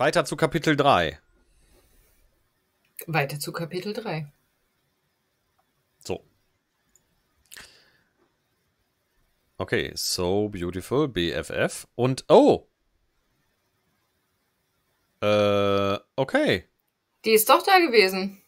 Weiter zu Kapitel 3. Weiter zu Kapitel 3. So. Okay, So Beautiful, BFF. Und, okay. Die ist doch da gewesen.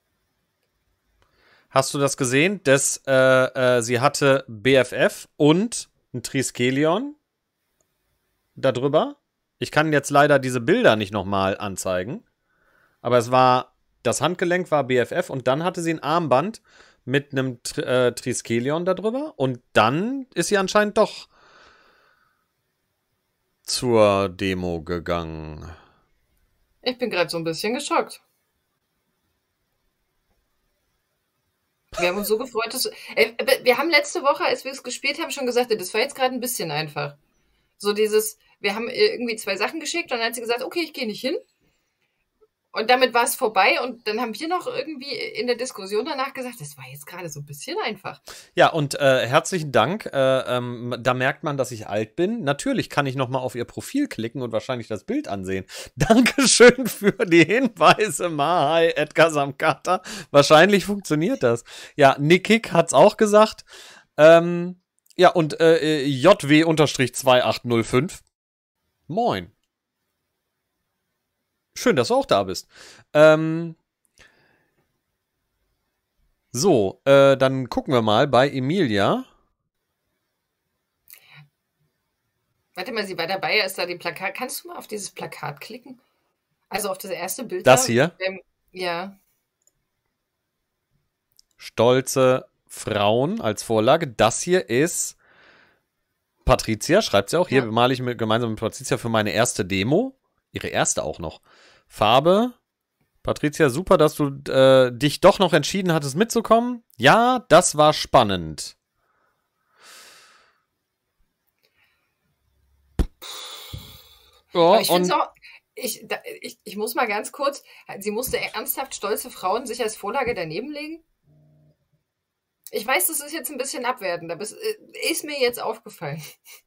Hast du das gesehen? Sie hatte BFF und ein Triskelion darüber. Ich kann jetzt leider diese Bilder nicht nochmal anzeigen. Aber das Handgelenk war BFF und dann hatte sie ein Armband mit einem Triskelion darüber. Und dann ist sie anscheinend doch zur Demo gegangen. Ich bin gerade so ein bisschen geschockt. Wir haben uns so gefreut, dass wir haben letzte Woche, als wir es gespielt haben, schon gesagt, das war jetzt gerade ein bisschen einfach. So wir haben irgendwie 2 Sachen geschickt und dann hat sie gesagt, okay, ich gehe nicht hin. Und damit war es vorbei und dann haben wir noch irgendwie in der Diskussion danach gesagt, das war jetzt gerade so ein bisschen einfach. Ja, und herzlichen Dank. Da merkt man, dass ich alt bin. Natürlich kann ich noch mal auf ihr Profil klicken und wahrscheinlich das Bild ansehen. Dankeschön für die Hinweise, Mahai, Edgar Samkata. Wahrscheinlich funktioniert das. Ja, Nickik hat's auch gesagt. Ja, und JW-2805. Moin. Schön, dass du auch da bist. So, dann gucken wir mal bei Emilia. Warte mal, sie war dabei, ist da die Plakat. Kannst du mal auf dieses Plakat klicken? Also auf das erste Bild. Das hier? Ja. Stolze Frauen als Vorlage. Das hier ist Patricia, schreibt sie auch. Hier male ich gemeinsam mit Patricia für meine erste Demo. Ihre erste auch noch. Farbe. Patricia, super, dass du dich doch noch entschieden hattest mitzukommen. Ja, das war spannend. Ja, ich finde es auch. Ich muss mal ganz kurz. Sie musste ernsthaft stolze Frauen sich als Vorlage daneben legen. Ich weiß, das ist jetzt ein bisschen abwertend, aber es ist mir jetzt aufgefallen.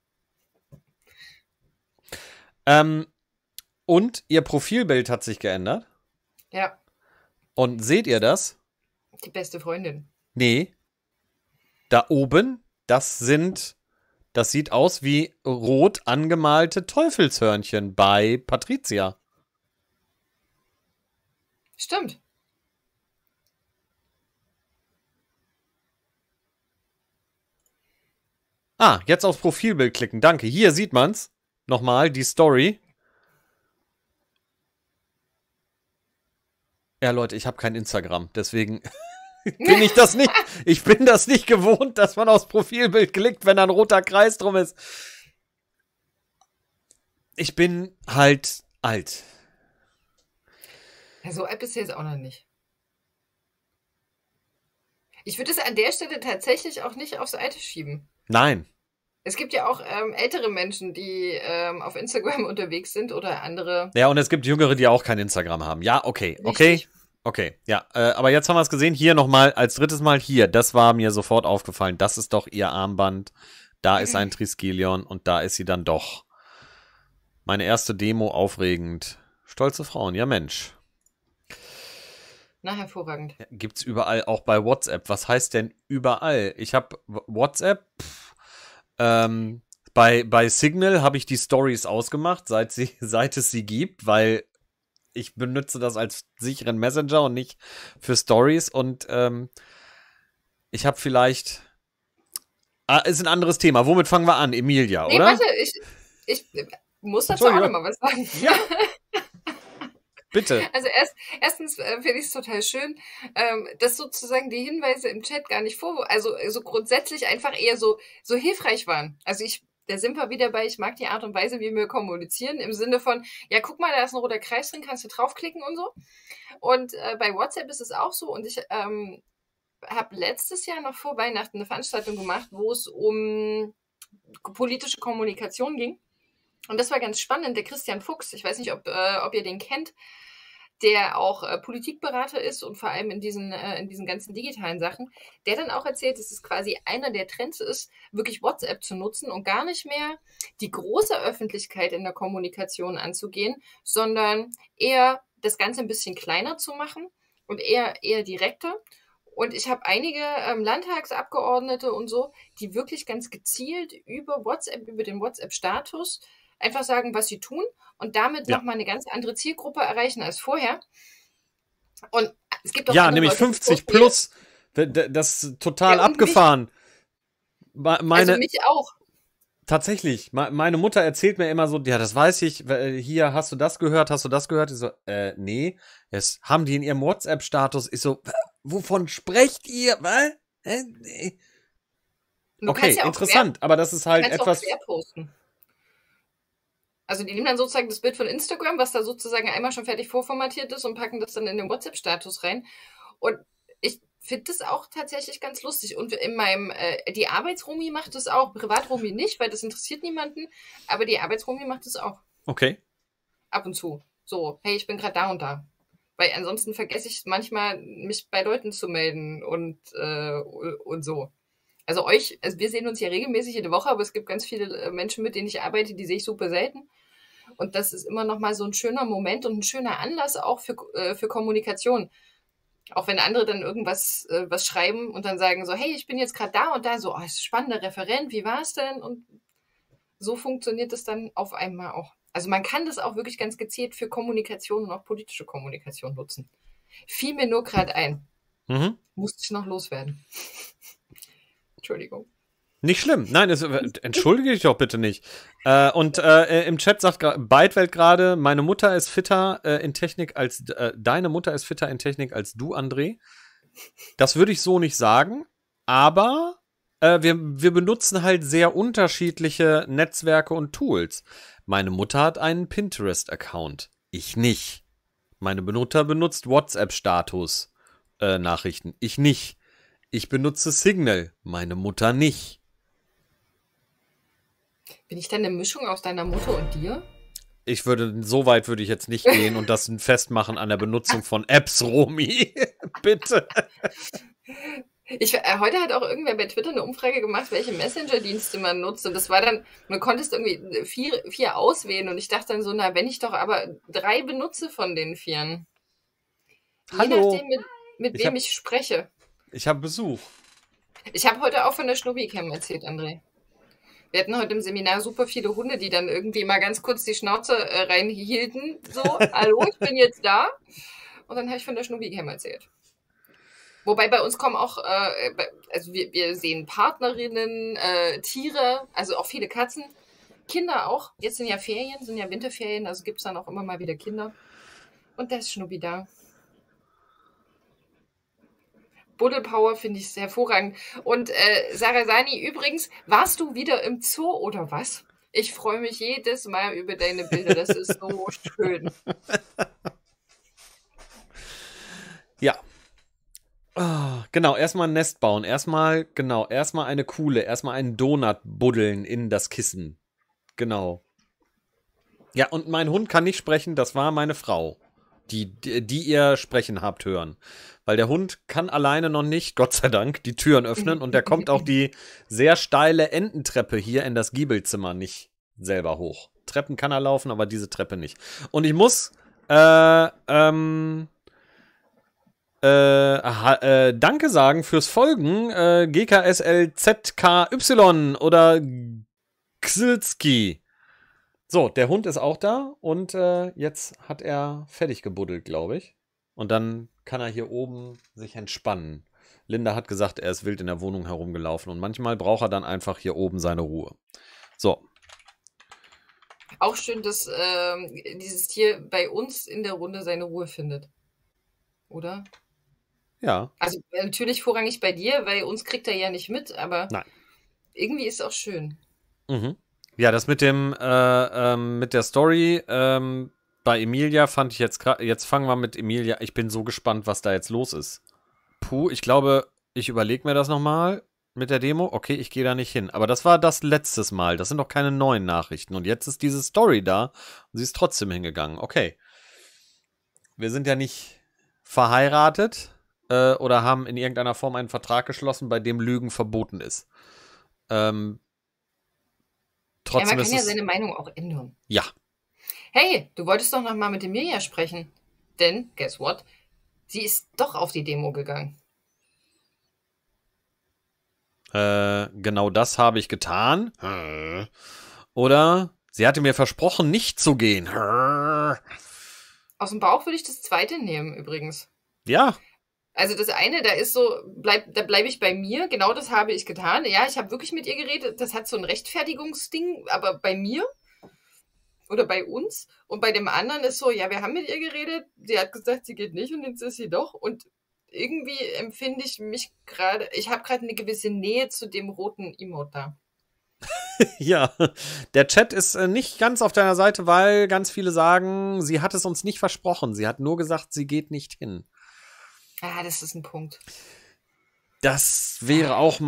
Und ihr Profilbild hat sich geändert. Ja. Und seht ihr das? Die beste Freundin. Nee. Da oben, das sieht aus wie rot angemalte Teufelshörnchen bei Patricia. Stimmt. Ah, jetzt aufs Profilbild klicken. Danke. Hier sieht man's. Nochmal die Story. Ja, Leute, ich habe kein Instagram, deswegen bin ich das nicht. Ich bin das nicht gewohnt, dass man aufs Profilbild klickt, wenn da ein roter Kreis drum ist. Ich bin halt alt. Ja, so alt bist du jetzt auch noch nicht. Ich würde es an der Stelle tatsächlich auch nicht aufs Alte schieben. Nein. Es gibt ja auch ältere Menschen, die auf Instagram unterwegs sind oder andere. Ja, und es gibt Jüngere, die auch kein Instagram haben. Ja, okay. Okay, ja. Aber jetzt haben wir es gesehen. Hier nochmal, als drittes Mal hier. Das war mir sofort aufgefallen. Das ist doch ihr Armband. Da ist ein Triskelion und da ist sie dann doch. Meine erste Demo, aufregend. Stolze Frauen, ja Mensch. Na, hervorragend. Gibt's überall, auch bei WhatsApp. Was heißt denn überall? Ich habe WhatsApp. Bei Signal habe ich die Stories ausgemacht, seit es sie gibt, weil ich benutze das als sicheren Messenger und nicht für Stories. Und ich habe vielleicht. Ist ein anderes Thema. Womit fangen wir an? Emilia, oder? Warte, ich muss dazu auch noch mal was sagen. Ja. Bitte. Also erstens finde ich es total schön, dass sozusagen die Hinweise im Chat gar nicht so grundsätzlich einfach eher so hilfreich waren. Also da sind wir wieder bei, ich mag die Art und Weise, wie wir kommunizieren, im Sinne von, ja, guck mal, da ist ein roter Kreis drin, kannst du draufklicken und so. Und bei WhatsApp ist es auch so und ich habe letztes Jahr noch vor Weihnachten eine Veranstaltung gemacht, wo es um politische Kommunikation ging. Und das war ganz spannend. Der Christian Fuchs, ich weiß nicht, ob ihr den kennt, der auch Politikberater ist und vor allem in diesen ganzen digitalen Sachen, der dann auch erzählt, dass es quasi einer der Trends ist, wirklich WhatsApp zu nutzen und gar nicht mehr die große Öffentlichkeit in der Kommunikation anzugehen, sondern eher das Ganze ein bisschen kleiner zu machen und eher direkter. Und ich habe einige Landtagsabgeordnete und so, die wirklich ganz gezielt über WhatsApp, über den WhatsApp-Status einfach sagen, was sie tun und damit Ja. nochmal eine ganz andere Zielgruppe erreichen als vorher. Und es gibt auch Ja, andere nämlich Leute, die 50 so plus. Das ist total Ja, und abgefahren. also mich auch. Tatsächlich, meine Mutter erzählt mir immer so, ja, das weiß ich, hier, hast du das gehört? Ich so, nee, jetzt haben die in ihrem WhatsApp-Status, ich so, wovon sprecht ihr? Was? Nee. Du Okay, kannst ja auch interessant, aber das ist halt kannst etwas. auch quer posten. Also die nehmen dann sozusagen das Bild von Instagram, was da sozusagen einmal schon fertig vorformatiert ist und packen das dann in den WhatsApp-Status rein. Und ich finde das auch tatsächlich ganz lustig. Und in meinem, die Arbeitsromi macht das auch, Privatromi nicht, weil das interessiert niemanden, aber die Arbeitsromi macht das auch. Okay. Ab und zu. So, hey, ich bin gerade da und da. Weil ansonsten vergesse ich manchmal, mich bei Leuten zu melden und so. Also wir sehen uns ja regelmäßig jede Woche, aber es gibt ganz viele Menschen, mit denen ich arbeite, die sehe ich super selten. Und das ist immer noch mal so ein schöner Moment und ein schöner Anlass auch für Kommunikation. Auch wenn andere dann irgendwas was schreiben und dann sagen so, hey, ich bin jetzt gerade da und da, so, oh, ist spannender Referent, wie war es denn? Und so funktioniert es dann auf einmal auch. Also man kann das auch wirklich ganz gezielt für Kommunikation und auch politische Kommunikation nutzen. Fiel mir nur gerade ein. Musste ich noch loswerden. Entschuldigung. Nicht schlimm. Nein, entschuldige dich doch bitte nicht. Im Chat sagt Beitwelt gerade, meine Mutter ist fitter in Technik als deine Mutter ist fitter in Technik als du, André. Das würde ich so nicht sagen, aber wir benutzen halt sehr unterschiedliche Netzwerke und Tools. Meine Mutter hat einen Pinterest-Account. Ich nicht. Meine Mutter benutzt WhatsApp-Status-Nachrichten. Ich nicht. Ich benutze Signal. Meine Mutter nicht. Bin ich dann eine Mischung aus deiner Mutter und dir? So weit würde ich jetzt nicht gehen und das festmachen an der Benutzung von Apps, Romy. Bitte. Heute hat auch irgendwer bei Twitter eine Umfrage gemacht, welche Messenger-Dienste man nutzt. Und das war dann, man konntest irgendwie vier auswählen. Und ich dachte dann so, na, wenn ich doch aber 3 benutze von den 4. Hallo. Je nachdem, mit wem ich spreche. Ich habe Besuch. Ich habe heute auch von der Schnubbi-Cam erzählt, André. Wir hatten heute im Seminar super viele Hunde, die dann irgendwie mal ganz kurz die Schnauze reinhielten. So, hallo, ich bin jetzt da. Und dann habe ich von der Schnubbi-Cam erzählt. Wobei bei uns kommen auch, also wir sehen Partnerinnen, Tiere, also auch viele Katzen, Kinder auch. Jetzt sind ja Ferien, sind ja Winterferien, also gibt es dann auch immer mal wieder Kinder. Und da ist Schnubbi da. Buddelpower finde ich sehr hervorragend. Und Sarasani, übrigens, warst du wieder im Zoo oder was? Ich freue mich jedes Mal über deine Bilder. Das ist so schön. Ja. Oh, genau, erstmal ein Nest bauen. Erstmal eine Kuhle. Erstmal einen Donut buddeln in das Kissen. Genau. Ja, und mein Hund kann nicht sprechen. Das war meine Frau, die ihr sprechen habt hören. Weil der Hund kann alleine noch nicht, Gott sei Dank, die Türen öffnen und der kommt auch die sehr steile Ententreppe hier in das Giebelzimmer nicht selber hoch. Treppen kann er laufen, aber diese Treppe nicht. Und ich muss danke sagen fürs Folgen, GKSLZKY oder Xilski. So, der Hund ist auch da und jetzt hat er fertig gebuddelt, glaube ich. Und dann kann er hier oben sich entspannen. Linda hat gesagt, er ist wild in der Wohnung herumgelaufen und manchmal braucht er dann einfach hier oben seine Ruhe. So. Auch schön, dass dieses Tier bei uns in der Runde seine Ruhe findet. Oder? Ja. Also natürlich vorrangig bei dir, weil uns kriegt er ja nicht mit, aber Nein. Irgendwie ist es auch schön. Mhm. Ja, das mit dem mit der Story bei Emilia fand ich jetzt fangen wir mit Emilia. Ich bin so gespannt, was da jetzt los ist. Puh, ich glaube, ich überlege mir das nochmal mit der Demo. Okay, ich gehe da nicht hin. Aber das war das letztes Mal. Das sind doch keine neuen Nachrichten. Und jetzt ist diese Story da und sie ist trotzdem hingegangen. Okay. wir sind ja nicht verheiratet oder haben in irgendeiner Form einen Vertrag geschlossen, bei dem Lügen verboten ist. Man Trotzdem kann ist ja es. seine Meinung auch ändern. Ja. Hey, du wolltest doch noch mal mit Emilia sprechen. Denn, guess what? Sie ist doch auf die Demo gegangen. Genau das habe ich getan. Oder sie hatte mir versprochen, nicht zu gehen. Aus dem Bauch würde ich das zweite nehmen, übrigens. Ja. Also das eine, da ist so, da bleibe ich bei mir, genau das habe ich getan. Ja, ich habe wirklich mit ihr geredet, das hat so ein Rechtfertigungsding, aber bei mir oder bei uns. Und bei dem anderen ist so, ja, wir haben mit ihr geredet, sie hat gesagt, sie geht nicht und jetzt ist sie doch. Und irgendwie empfinde ich mich gerade, ich habe gerade eine gewisse Nähe zu dem roten Emote da. Ja, der Chat ist nicht ganz auf deiner Seite, weil ganz viele sagen, sie hat es uns nicht versprochen. Sie hat nur gesagt, sie geht nicht hin. Ah, das ist ein Punkt. Das wäre auch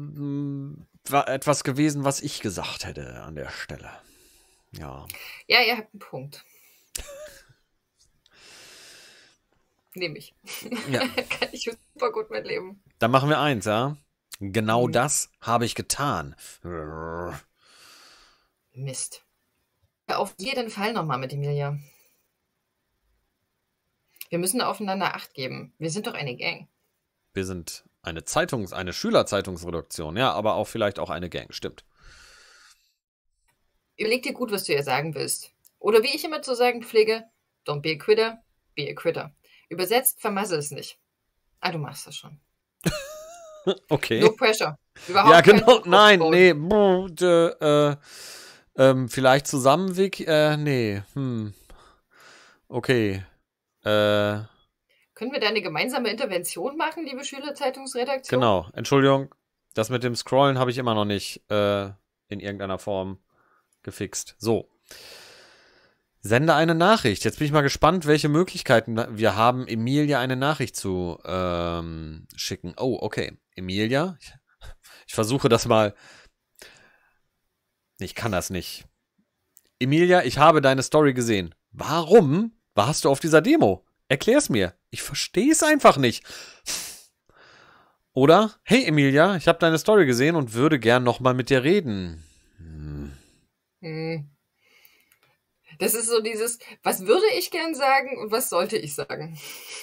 etwas gewesen, was ich gesagt hätte an der Stelle. Ja. Ja, ihr habt einen Punkt. Nehme ich. Ja. Kann ich super gut mitleben. Dann machen wir eins, ja? Genau das habe ich getan. Mist. Auf jeden Fall nochmal mit Emilia. Wir müssen aufeinander Acht geben. Wir sind doch eine Gang. Wir sind eine Schülerzeitungsredaktion, ja, aber auch vielleicht auch eine Gang, stimmt. Überleg dir gut, was du ihr sagen willst. Oder wie ich immer zu sagen pflege, don't be a quitter, be a quitter. Übersetzt, vermasse es nicht. Ah, du machst das schon. Okay. No pressure. Überhaupt Ja, kein genau. Druck Nein, aufbauen. nee. Vielleicht zusammen, Vic? Nee. Okay. Können wir da eine gemeinsame Intervention machen, liebe Schülerzeitungsredaktion? Genau. Entschuldigung. Das mit dem Scrollen habe ich immer noch nicht in irgendeiner Form gefixt. So. Sende eine Nachricht. Jetzt bin ich mal gespannt, welche Möglichkeiten wir haben, Emilia eine Nachricht zu schicken. Oh, okay. Emilia. Ich versuche das mal. Ich kann das nicht. Emilia, ich habe deine Story gesehen. Warum warst du auf dieser Demo? Erklär's mir. Ich verstehe es einfach nicht. Oder, hey Emilia, ich habe deine Story gesehen und würde gern nochmal mit dir reden. Das ist so dieses, was würde ich gern sagen und was sollte ich sagen?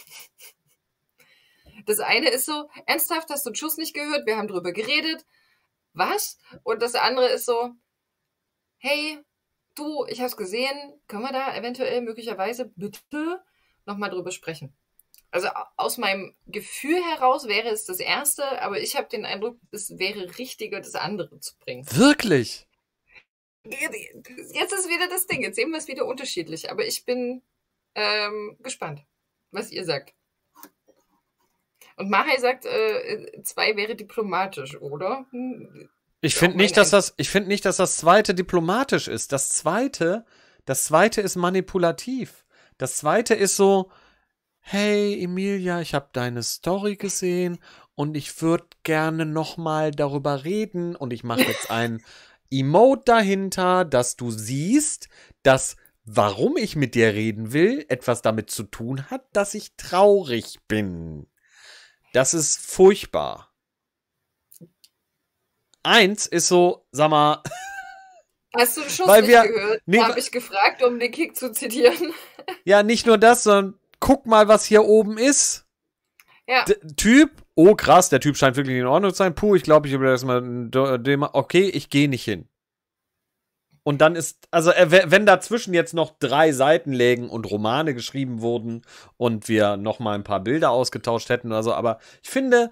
Das eine ist so, ernsthaft, hast du den Schuss nicht gehört? Wir haben drüber geredet. Was? Und das andere ist so, hey, du, ich hab's gesehen, können wir da eventuell möglicherweise bitte nochmal drüber sprechen? Also aus meinem Gefühl heraus wäre es das Erste, aber ich habe den Eindruck, es wäre richtiger, das andere zu bringen. Wirklich? Jetzt ist wieder das Ding, jetzt sehen wir es wieder unterschiedlich, aber ich bin gespannt, was ihr sagt. Und Mahai sagt, 2 wäre diplomatisch, oder? Ich finde nicht, dass das zweite diplomatisch ist. Das zweite ist manipulativ. Das zweite ist so, hey Emilia, ich habe deine Story gesehen und ich würde gerne nochmal darüber reden und ich mache jetzt ein Emote dahinter, dass du siehst, dass warum ich mit dir reden will, etwas damit zu tun hat, dass ich traurig bin. Das ist furchtbar. 1 ist so, sag mal. Hast du den Schuss weil nicht wir, gehört? nee, Habe ich gefragt, um den Kick zu zitieren. Ja, nicht nur das, sondern guck mal, was hier oben ist. Ja. Typ, oh krass, der Typ scheint wirklich in Ordnung zu sein. Puh, ich glaube, ich will das mal. Okay, ich gehe nicht hin. Und dann ist, also wenn dazwischen jetzt noch 3 Seiten lägen und Romane geschrieben wurden und wir noch mal ein paar Bilder ausgetauscht hätten oder so, aber ich finde,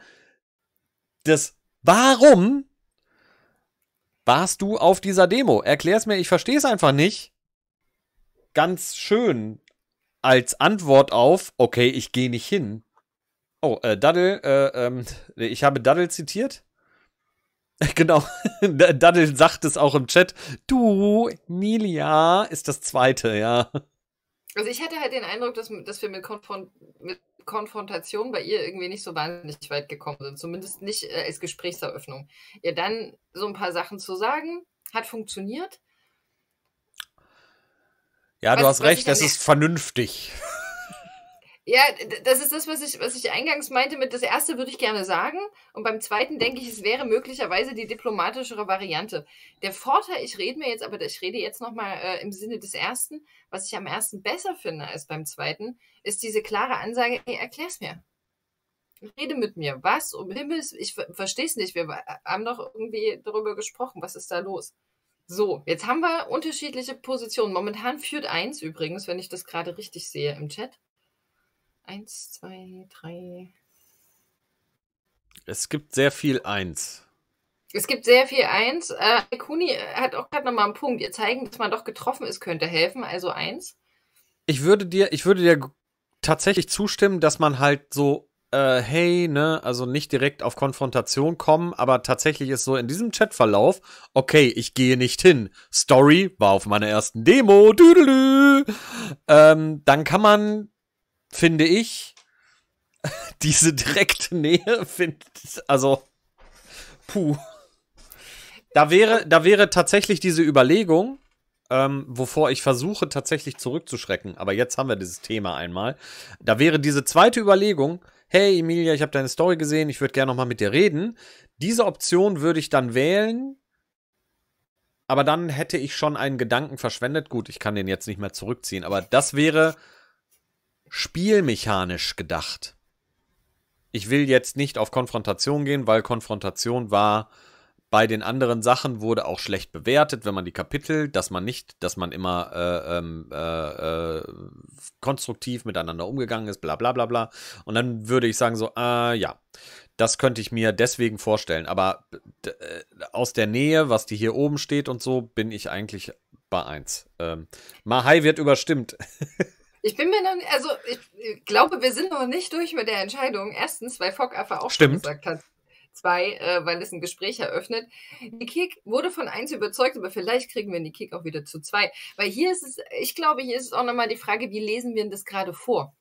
warum warst du auf dieser Demo? Erklär's mir, ich verstehe es einfach nicht. Ganz schön als Antwort auf, okay, ich gehe nicht hin. Oh, Daddel, ich habe Daddel zitiert. Genau, Daddel sagt es auch im Chat. Du, Emilia, ist das zweite, ja. Also ich hatte halt den Eindruck, dass wir mit Konfrontation bei ihr irgendwie nicht so wahnsinnig weit gekommen sind. Zumindest nicht als Gesprächseröffnung. Ihr dann so ein paar Sachen zu sagen, hat funktioniert. Ja, du hast recht, das ist vernünftig. Ja, das ist das, was ich eingangs meinte mit, das erste würde ich gerne sagen. Und beim zweiten denke ich, es wäre möglicherweise die diplomatischere Variante. Der Vorteil, ich rede jetzt nochmal im Sinne des ersten, was ich am ersten besser finde als beim zweiten, ist diese klare Ansage, hey, erklär's mir. Rede mit mir. Was um Himmels, ich verstehe es nicht. Wir haben doch irgendwie darüber gesprochen. Was ist da los? So, jetzt haben wir unterschiedliche Positionen. Momentan führt eins übrigens, wenn ich das gerade richtig sehe im Chat. 1, 2, 3. Es gibt sehr viel Eins. Es gibt sehr viel eins. Kuni hat auch gerade nochmal einen Punkt. Ihr zeigen, dass man doch getroffen ist, könnte helfen. Also eins. Ich würde dir tatsächlich zustimmen, dass man halt so, hey, ne, also nicht direkt auf Konfrontation kommen, aber tatsächlich ist so in diesem Chatverlauf, okay, ich gehe nicht hin. Story war auf meiner ersten Demo. Düdelü. Dann kann man, finde ich, diese direkte Nähe, also, puh. Da wäre tatsächlich diese Überlegung, wovor ich versuche tatsächlich zurückzuschrecken, aber jetzt haben wir dieses Thema einmal. Da wäre diese zweite Überlegung, hey Emilia, ich habe deine Story gesehen, ich würde gerne noch mal mit dir reden. Diese Option würde ich dann wählen, aber dann hätte ich schon einen Gedanken verschwendet. Gut, ich kann den jetzt nicht mehr zurückziehen, aber das wäre spielmechanisch gedacht. Ich will jetzt nicht auf Konfrontation gehen, weil Konfrontation war bei den anderen Sachen wurde auch schlecht bewertet, wenn man die Kapitel, dass man immer konstruktiv miteinander umgegangen ist, bla bla bla bla. Und dann würde ich sagen so, ja, das könnte ich mir deswegen vorstellen. Aber aus der Nähe, was die hier oben steht und so, bin ich eigentlich bei 1. Mahai wird überstimmt. Ich bin mir noch nicht, also ich glaube, wir sind noch nicht durch mit der Entscheidung. Erstens, weil Fockaffe auch schon Stimmt. gesagt hat. 2, weil es ein Gespräch eröffnet. Nikik wurde von 1 überzeugt, aber vielleicht kriegen wir Nikik auch wieder zu 2. Weil hier ist es, ich glaube, hier ist es auch nochmal die Frage, wie lesen wir denn das gerade vor?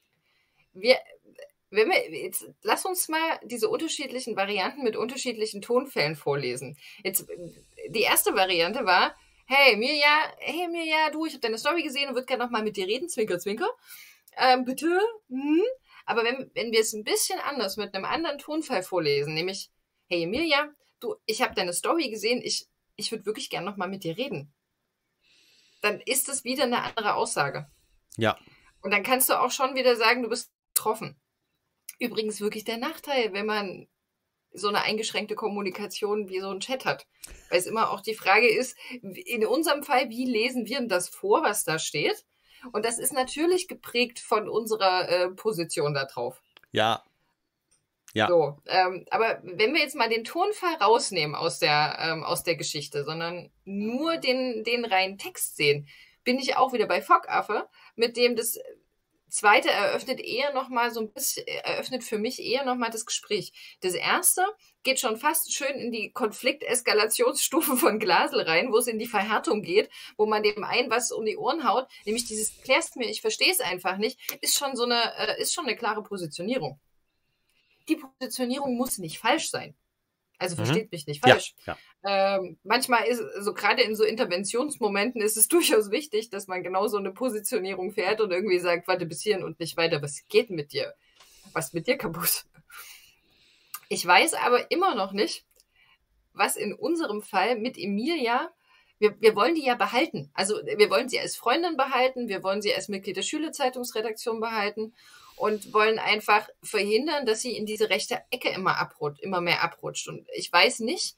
Lass uns mal diese unterschiedlichen Varianten mit unterschiedlichen Tonfällen vorlesen. Jetzt, die erste Variante war, hey Mirja, du, ich habe deine Story gesehen und würde gerne nochmal mit dir reden, zwinker, zwinker. Bitte? Aber wenn wir es ein bisschen anders mit einem anderen Tonfall vorlesen, nämlich, hey Emilia, du, ich habe deine Story gesehen, ich würde wirklich gern nochmal mit dir reden. Dann ist das wieder eine andere Aussage. Ja. Und dann kannst du auch schon wieder sagen, du bist betroffen. Übrigens wirklich der Nachteil, wenn man so eine eingeschränkte Kommunikation wie so ein Chat hat. Weil es immer auch die Frage ist, in unserem Fall, wie lesen wir denn das vor, was da steht? Und das ist natürlich geprägt von unserer Position da drauf. Ja. Ja. So, aber wenn wir jetzt mal den Tonfall rausnehmen aus der Geschichte, sondern nur den reinen Text sehen, bin ich auch wieder bei Fockaffe, mit dem das zweite eröffnet für mich eher nochmal das Gespräch. Das erste geht schon fast schön in die Konflikteskalationsstufe von Glasl rein, wo es in die Verhärtung geht, wo man dem einen was um die Ohren haut, nämlich dieses klärst mir, ich verstehe es einfach nicht, ist schon eine klare Positionierung. Die Positionierung muss nicht falsch sein. Also versteht mich nicht falsch. Ja. Manchmal ist so gerade in so Interventionsmomenten ist es durchaus wichtig, dass man genau so eine Positionierung fährt und irgendwie sagt, warte bis hierhin und nicht weiter. Was geht mit dir? Was ist mit dir kaputt? Ich weiß aber immer noch nicht, was in unserem Fall mit Emilia, wir wollen die ja behalten. Also wir wollen sie als Freundin behalten, wir wollen sie als Mitglied der Schülerzeitungsredaktion behalten und wollen einfach verhindern, dass sie in diese rechte Ecke immer mehr abrutscht. Und ich weiß nicht,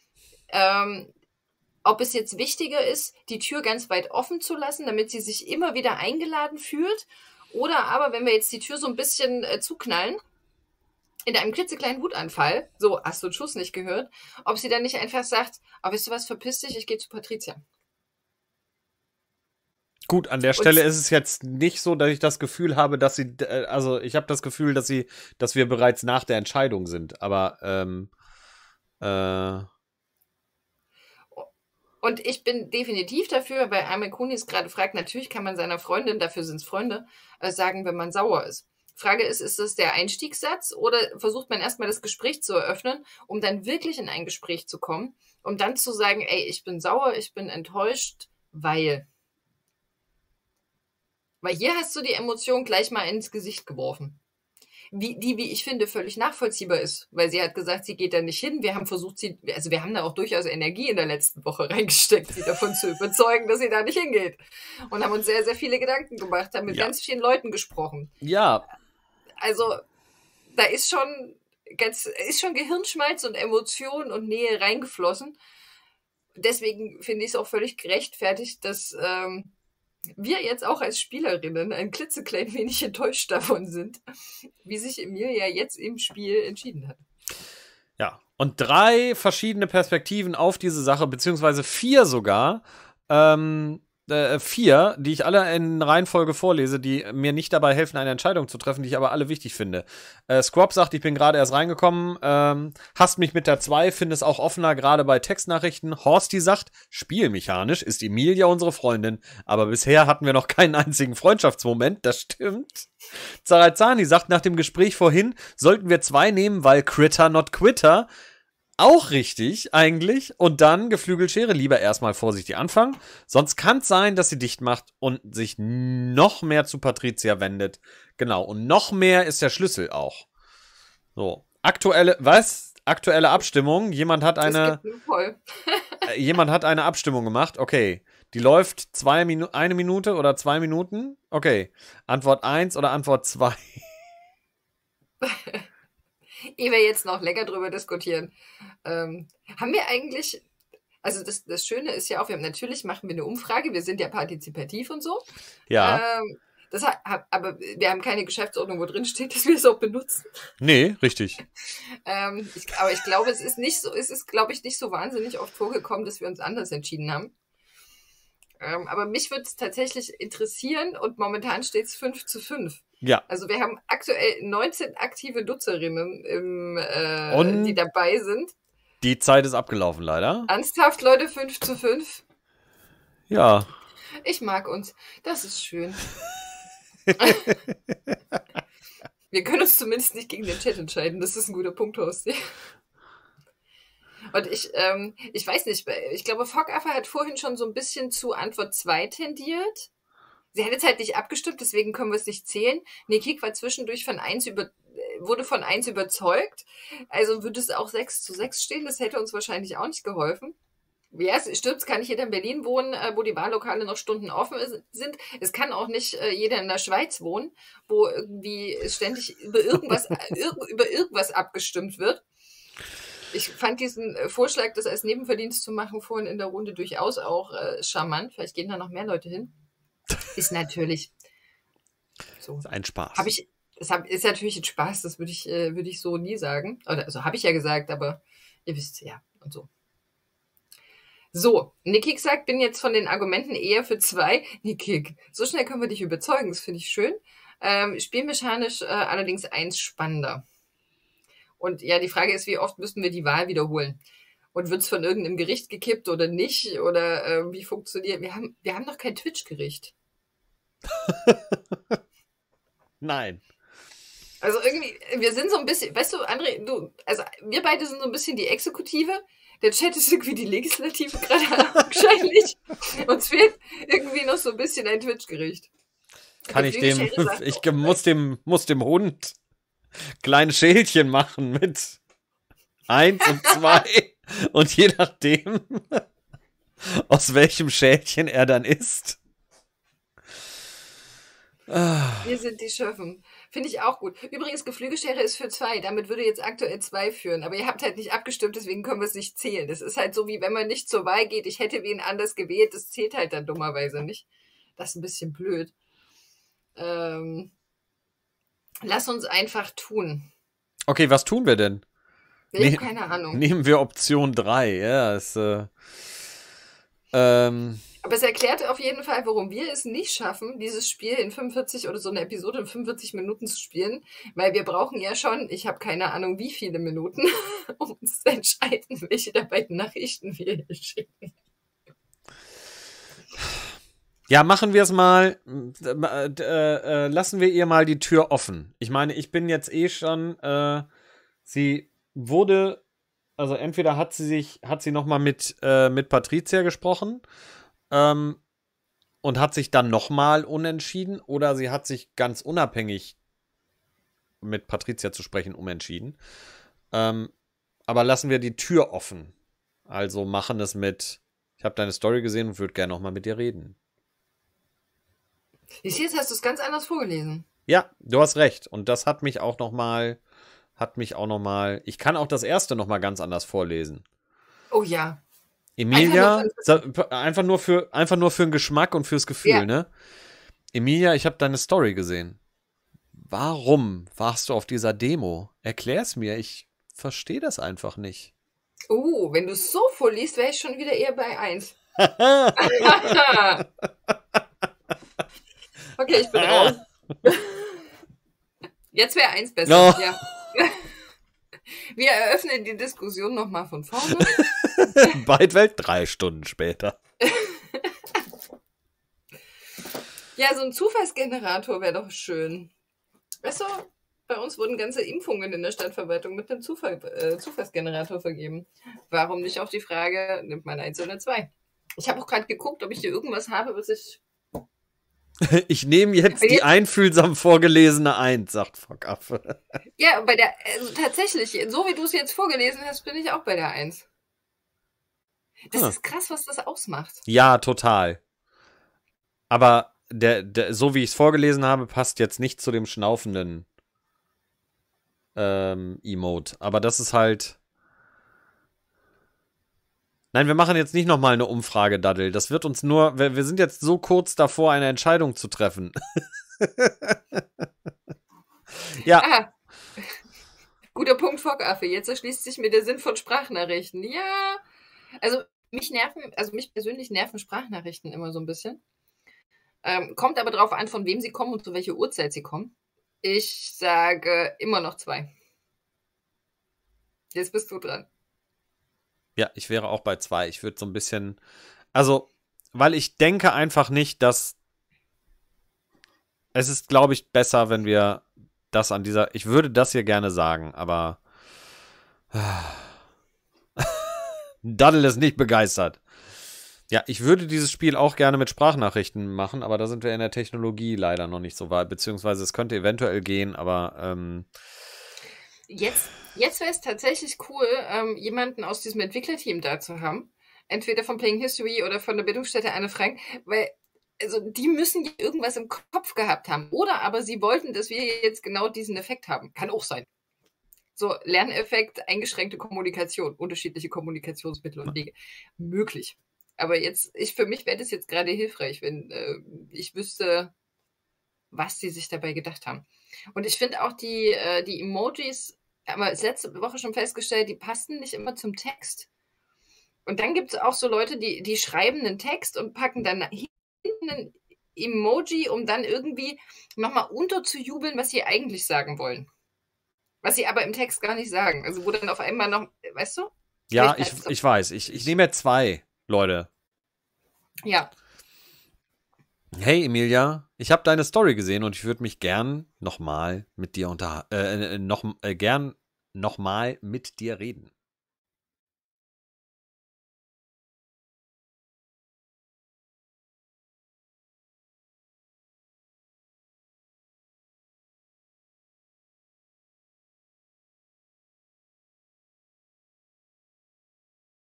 ob es jetzt wichtiger ist, die Tür ganz weit offen zu lassen, damit sie sich immer wieder eingeladen fühlt, oder aber, wenn wir jetzt die Tür so ein bisschen zuknallen, in einem klitzekleinen Wutanfall, so, hast du den Schuss nicht gehört, ob sie dann nicht einfach sagt, oh, wisst du was, verpiss dich, ich gehe zu Patricia. Gut, an der Stelle ist es jetzt nicht so, dass ich das Gefühl habe, dass sie, also ich habe das Gefühl, dass wir bereits nach der Entscheidung sind, aber Und ich bin definitiv dafür, weil Armin Kunis gerade fragt, natürlich kann man seiner Freundin, dafür sind es Freunde, sagen, wenn man sauer ist. Frage ist das der Einstiegssatz oder versucht man erstmal das Gespräch zu eröffnen, um dann wirklich in ein Gespräch zu kommen, um dann zu sagen, ey, ich bin sauer, ich bin enttäuscht, weil. Weil hier hast du die Emotion gleich mal ins Gesicht geworfen. Wie ich finde, völlig nachvollziehbar ist. Weil sie hat gesagt, sie geht da nicht hin. Wir haben versucht, wir haben da auch durchaus Energie in der letzten Woche reingesteckt, sie davon zu überzeugen, dass sie da nicht hingeht. Und haben uns sehr, sehr viele Gedanken gemacht, haben mit ganz vielen Leuten gesprochen. Ja. Also, da ist schon Gehirnschmalz und Emotion und Nähe reingeflossen. Deswegen finde ich es auch völlig gerechtfertigt, dass wir jetzt auch als Spielerinnen ein klitzeklein wenig enttäuscht davon sind, wie sich Emilia jetzt im Spiel entschieden hat. Ja, und 3 verschiedene Perspektiven auf diese Sache, beziehungsweise 4 sogar, 4, die ich alle in Reihenfolge vorlese, die mir nicht dabei helfen, eine Entscheidung zu treffen, die ich aber alle wichtig finde. Squab sagt, ich bin gerade erst reingekommen, hasst mich mit der 2, finde es auch offener, gerade bei Textnachrichten. Horsti sagt, spielmechanisch ist Emilia unsere Freundin, aber bisher hatten wir noch keinen einzigen Freundschaftsmoment, das stimmt. Zarazani sagt, nach dem Gespräch vorhin sollten wir 2 nehmen, weil Critter not Quitter. Auch richtig, eigentlich. Und dann Geflügelschere, lieber erstmal vorsichtig anfangen. Sonst kann es sein, dass sie dicht macht und sich noch mehr zu Patricia wendet. Genau, und noch mehr ist der Schlüssel auch. So, aktuelle Abstimmung. Jemand hat eine Abstimmung gemacht. Okay, die läuft 1 Minute oder 2 Minuten. Okay, Antwort 1 oder Antwort 2? Ehe wir jetzt noch länger drüber diskutieren. Haben wir eigentlich, also das Schöne ist ja auch, natürlich machen wir eine Umfrage, wir sind ja partizipativ und so. Ja. Aber wir haben keine Geschäftsordnung, wo drin steht, dass wir es auch benutzen. Nee, richtig. Aber ich glaube, es ist, glaube ich, nicht so wahnsinnig oft vorgekommen, dass wir uns anders entschieden haben. Aber mich würde es tatsächlich interessieren und momentan steht es 5:5. Ja. Also wir haben aktuell 19 aktive Nutzerinnen, die dabei sind. Die Zeit ist abgelaufen, leider. Ernsthaft, Leute, 5:5? Ja. Ich mag uns. Das ist schön. Wir können uns zumindest nicht gegen den Chat entscheiden. Das ist ein guter Punkt, Horsti. Und ich weiß nicht, ich glaube, Fogaffer hat vorhin schon so ein bisschen zu Antwort 2 tendiert. Sie hat jetzt halt nicht abgestimmt, deswegen können wir es nicht zählen. Nikik war zwischendurch wurde von 1 überzeugt. Also würde es auch 6:6 stehen. Das hätte uns wahrscheinlich auch nicht geholfen. Ja, es stimmt, es kann nicht jeder in Berlin wohnen, wo die Wahllokale noch Stunden offen sind. Es kann auch nicht jeder in der Schweiz wohnen, wo irgendwie ständig über irgendwas abgestimmt wird. Ich fand diesen Vorschlag, das als Nebenverdienst zu machen, vorhin in der Runde durchaus auch charmant. Vielleicht gehen da noch mehr Leute hin. Ist natürlich so. Ist ein Spaß. Ist natürlich ein Spaß, das würde ich so nie sagen. Also habe ich ja gesagt, aber ihr wisst ja und so. So, Nikik sagt, bin jetzt von den Argumenten eher für 2. Nikik, so schnell können wir dich überzeugen, das finde ich schön. Spielmechanisch allerdings 1 spannender. Und ja, die Frage ist, wie oft müssen wir die Wahl wiederholen? Und wird es von irgendeinem Gericht gekippt oder nicht? Oder wie funktioniert? Wir haben noch kein Twitch-Gericht. Nein. Also irgendwie, wir sind so ein bisschen, weißt du, André, wir beide sind so ein bisschen die Exekutive. Der Chat ist irgendwie die Legislative gerade wahrscheinlich. Uns fehlt irgendwie noch so ein bisschen ein Twitch-Gericht. Muss dem Hund kleine Schälchen machen mit 1 und 2 und je nachdem, aus welchem Schälchen er dann isst. Wir sind die Schöffen. Finde ich auch gut. Übrigens, Geflügelschere ist für 2. Damit würde jetzt aktuell 2 führen. Aber ihr habt halt nicht abgestimmt, deswegen können wir es nicht zählen. Das ist halt so, wie wenn man nicht zur Wahl geht. Ich hätte wen anders gewählt. Das zählt halt dann dummerweise nicht. Das ist ein bisschen blöd. Lass uns einfach tun. Okay, was tun wir denn? Ich habe keine Ahnung. Nehmen wir Option 3. Ja, aber es erklärt auf jeden Fall, warum wir es nicht schaffen, dieses Spiel in 45 oder so eine Episode in 45 Minuten zu spielen, weil wir brauchen ja schon, ich habe keine Ahnung, wie viele Minuten, um uns zu entscheiden, welche der beiden Nachrichten wir hier schicken. Ja, machen wir es mal, lassen wir ihr mal die Tür offen. Ich meine, ich bin jetzt schon, sie wurde, also entweder hat sie noch mal mit Patricia gesprochen, und hat sich dann nochmal unentschieden oder sie hat sich ganz unabhängig mit Patricia zu sprechen umentschieden. Aber lassen wir die Tür offen. Also machen es mit, ich habe deine Story gesehen und würde gerne nochmal mit dir reden. Jetzt hast du es ganz anders vorgelesen. Ja, du hast recht. Und das hat mich auch nochmal, ich kann auch das erste nochmal ganz anders vorlesen. Oh ja. Emilia, einfach nur für den Geschmack und fürs Gefühl, Ja. ne? Emilia, ich habe deine Story gesehen. Warum warst du auf dieser Demo? Erklär's mir, ich verstehe das einfach nicht. Wenn du es so vorliest, wäre ich schon wieder eher bei 1. Okay, ich bin raus. Jetzt wäre 1 besser. Oh. Ja. Wir eröffnen die Diskussion nochmal von vorne. Beidwelt 3 Stunden später. Ja, so ein Zufallsgenerator wäre doch schön. Weißt du, bei uns wurden ganze Impfungen in der Stadtverwaltung mit einem Zufallsgenerator vergeben. Warum nicht auf die Frage, nimmt man 1 oder 2? Ich habe auch gerade geguckt, ob ich hier irgendwas habe, was ich... Ich nehme jetzt die einfühlsam vorgelesene 1, sagt Fockaffe. Ja, tatsächlich, so wie du es jetzt vorgelesen hast, bin ich auch bei der 1. Das ist krass, was das ausmacht. Ja, total. Aber so wie ich es vorgelesen habe, passt jetzt nicht zu dem schnaufenden Emote. Aber das ist halt... Nein, wir machen jetzt nicht nochmal eine Umfrage, Daddel. Das wird uns nur... Wir sind jetzt so kurz davor, eine Entscheidung zu treffen. Ja. Ah, guter Punkt, Fockaffe. Jetzt erschließt sich mir der Sinn von Sprachnachrichten. Ja, also mich persönlich nerven Sprachnachrichten immer so ein bisschen. Kommt aber drauf an, von wem sie kommen und zu welcher Uhrzeit sie kommen. Ich sage immer noch 2. Jetzt bist du dran. Ja, ich wäre auch bei 2. Ich würde so ein bisschen... Also, weil ich denke einfach nicht, dass... Es ist, glaube ich, besser, wenn wir das an dieser... Ich würde das hier gerne sagen, aber... Daddel ist nicht begeistert. Ja, ich würde dieses Spiel auch gerne mit Sprachnachrichten machen, aber da sind wir in der Technologie leider noch nicht so weit. Beziehungsweise es könnte eventuell gehen, aber... Jetzt wäre es tatsächlich cool, jemanden aus diesem Entwicklerteam da zu haben. Entweder von Playing History oder von der Bildungsstätte Anne Frank, weil also die müssen ja irgendwas im Kopf gehabt haben. Oder aber sie wollten, dass wir jetzt genau diesen Effekt haben. Kann auch sein. So, Lerneffekt, eingeschränkte Kommunikation, unterschiedliche Kommunikationsmittel und Wege. Möglich. Aber für mich wäre das jetzt gerade hilfreich, wenn ich wüsste, was die sich dabei gedacht haben. Und ich finde auch die Emojis, haben wir letzte Woche schon festgestellt, die passen nicht immer zum Text. Und dann gibt es auch so Leute, die schreiben einen Text und packen dann hinten ein Emoji, um dann irgendwie nochmal unterzujubeln, was sie eigentlich sagen wollen. Was sie aber im Text gar nicht sagen. Also wo dann auf einmal noch, weißt du? Ja, ich weiß. Ich nehme jetzt 2, Leute. Ja. Hey Emilia, ich habe deine Story gesehen und ich würde mich gern nochmal mit dir nochmal mit dir reden.